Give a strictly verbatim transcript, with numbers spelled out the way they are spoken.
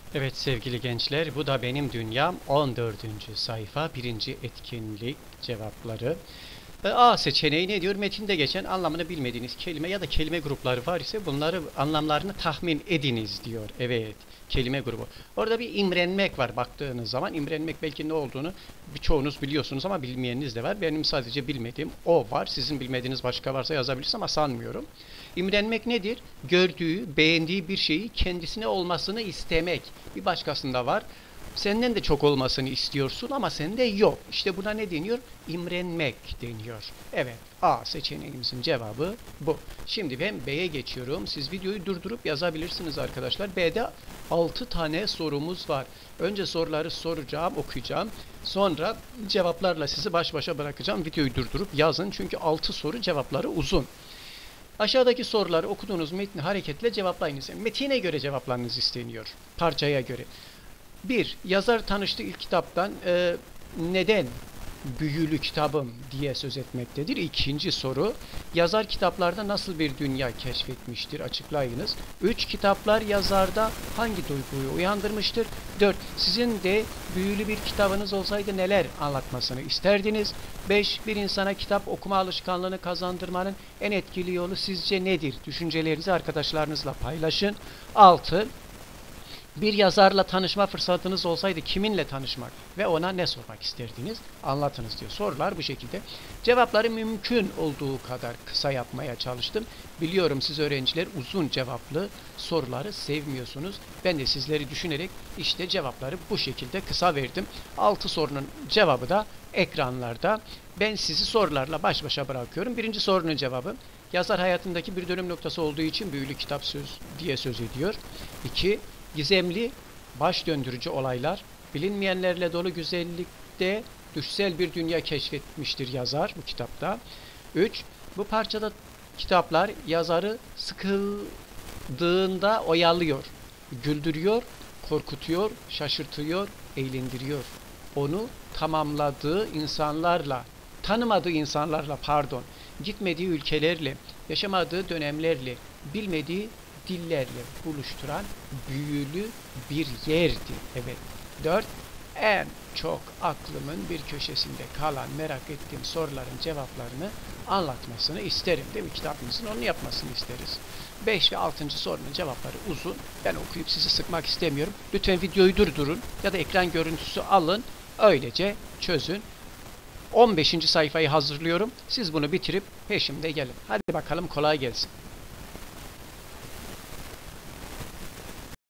Evet sevgili gençler, bu da benim dünyam on dördüncü sayfa birinci etkinlik cevapları. E, A seçeneği ne diyor? Metinde geçen anlamını bilmediğiniz kelime ya da kelime grupları var ise bunları anlamlarını tahmin ediniz diyor. Evet, kelime grubu. Orada bir imrenmek var baktığınız zaman. İmrenmek belki ne olduğunu birçoğunuz biliyorsunuz ama bilmeyeniniz de var. Benim sadece bilmediğim o var. Sizin bilmediğiniz başka varsa yazabilirsiniz ama sanmıyorum. İmrenmek nedir? Gördüğü, beğendiği bir şeyi kendisine olmasını istemek. Bir başkasında var. Senden de çok olmasını istiyorsun ama sende yok. İşte buna ne deniyor? İmrenmek deniyor. Evet, A seçeneğimizin cevabı bu. Şimdi ben B'ye geçiyorum. Siz videoyu durdurup yazabilirsiniz arkadaşlar. B'de altı tane sorumuz var. Önce soruları soracağım, okuyacağım. Sonra cevaplarla sizi baş başa bırakacağım. Videoyu durdurup yazın. Çünkü altı soru, cevapları uzun. Aşağıdaki soruları okuduğunuz metni hareketle cevaplayınız. Metine göre cevaplarınız isteniyor. Parçaya göre. Bir, yazar tanıştığı ilk kitaptan e, neden büyülü kitabım diye söz etmektedir. İkinci soru, yazar kitaplarda nasıl bir dünya keşfetmiştir? Açıklayınız. Üç, kitaplar yazarda hangi duyguyu uyandırmıştır? Dört, sizin de büyülü bir kitabınız olsaydı neler anlatmasını isterdiniz? Beş, bir insana kitap okuma alışkanlığını kazandırmanın en etkili yolu sizce nedir? Düşüncelerinizi arkadaşlarınızla paylaşın. Altı, bir yazarla tanışma fırsatınız olsaydı kiminle tanışmak ve ona ne sormak isterdiniz? Anlatınız diyor. Sorular bu şekilde. Cevapları mümkün olduğu kadar kısa yapmaya çalıştım. Biliyorum siz öğrenciler uzun cevaplı soruları sevmiyorsunuz. Ben de sizleri düşünerek işte cevapları bu şekilde kısa verdim. altı sorunun cevabı da ekranlarda. Ben sizi sorularla baş başa bırakıyorum. Birinci sorunun cevabı. Yazar hayatındaki bir dönüm noktası olduğu için büyülü kitap söz diye söz ediyor. iki. Gizemli, baş döndürücü olaylar, bilinmeyenlerle dolu güzellikte düşsel bir dünya keşfetmiştir yazar bu kitapta. üç. Bu parçada kitaplar yazarı sıkıldığında oyalıyor, güldürüyor, korkutuyor, şaşırtıyor, eğlendiriyor. Onu tamamladığı insanlarla, tanımadığı insanlarla pardon, gitmediği ülkelerle, yaşamadığı dönemlerle, bilmediği dillerle buluşturan büyülü bir yerdi. Evet. Dört. En çok aklımın bir köşesinde kalan merak ettiğim soruların cevaplarını anlatmasını isterim. Değil mi? Kitabımızın onu yapmasını isteriz. Beş ve altıncı sorunun cevapları uzun. Ben okuyup sizi sıkmak istemiyorum. Lütfen videoyu durdurun ya da ekran görüntüsü alın. Öylece çözün. on beşinci sayfayı hazırlıyorum. Siz bunu bitirip peşimde gelin. Hadi bakalım kolay gelsin.